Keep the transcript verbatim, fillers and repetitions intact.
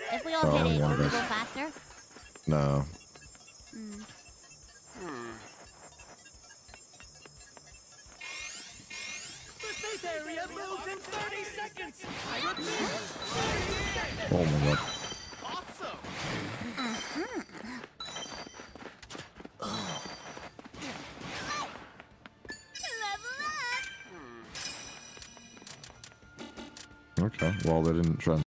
If we all Oh, hit it, one will of we us. go faster? No. Hmm. The safe area moves in thirty seconds. I repeat, thirty seconds. Oh my god. Awesome. Level up! Okay. Well, they didn't try.